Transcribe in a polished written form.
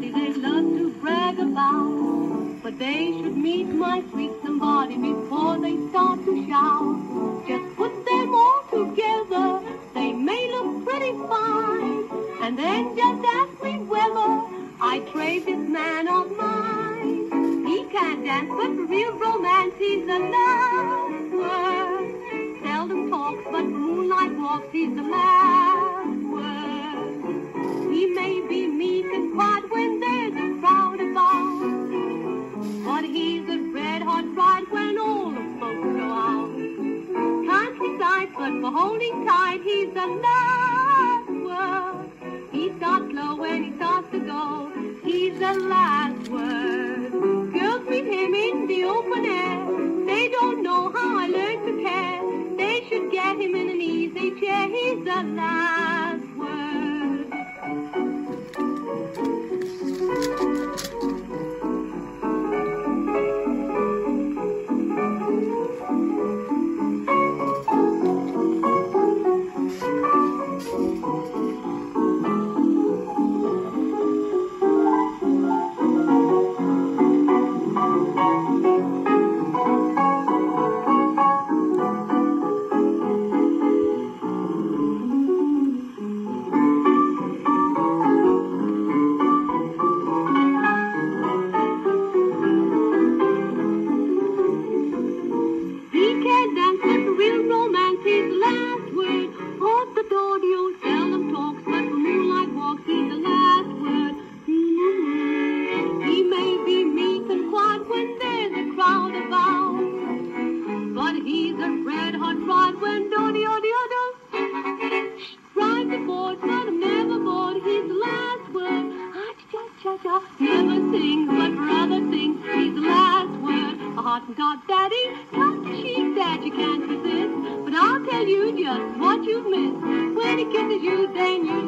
somebody they love to brag about. But they should meet my sweet somebody before they start to shout. Just put them all together, they may look pretty fine. And then just ask me whether I trade this man of mine. He can't dance, but for real romance he's a lover. Seldom talks, but for moonlight walks he's the last word. He may be meek and quiet when there's a crowd about, but he's a red-hot bride when all the folks go out. Can't recite, but for holding tight he's the last word. He starts slow when he starts to go, he's the last word. Girls meet him in the open air, they don't know how I learned to care. They should get him in an easy chair, he's the last word. Never sings, but for other things, he's the last word. A Hottentot daddy, tough to sheep that you can't resist. But I'll tell you just what you've missed. When he kisses you, then you